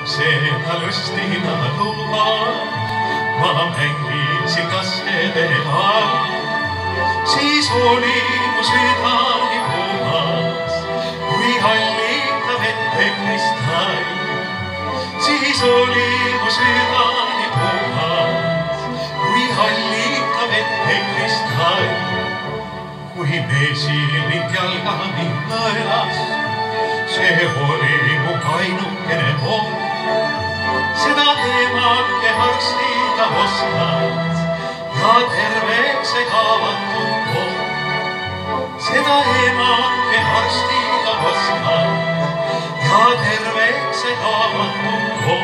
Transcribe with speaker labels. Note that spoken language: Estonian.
Speaker 1: Seda lustina luba ma mängisin kaskede all. Siis oli mu süda nii puhas kui hallita vette kristall. Siis oli mu süda nii puhas kui hallita vette kristall. Kui meesiling jalga mind nõelas, see oli mu ainukene vool. Seda emake arstida oskas ja terveks ei haavatud pool. Seda emake arstida oskas ja terveks ei haavatud pool.